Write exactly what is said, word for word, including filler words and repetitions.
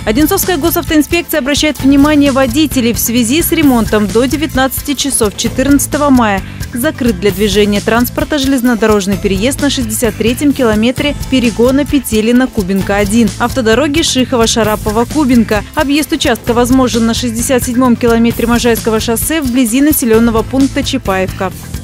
Одинцовская госавтоинспекция обращает внимание водителей: в связи с ремонтом до девятнадцати часов четырнадцатого мая закрыт для движения транспорта железнодорожный переезд на шестьдесят третьем километре перегона Петелино-Кубинка один, автодороги Шихова-Шарапова-Кубинка. Объезд участка возможен на шестьдесят седьмом километре Можайского шоссе вблизи населенного пункта Чапаевка.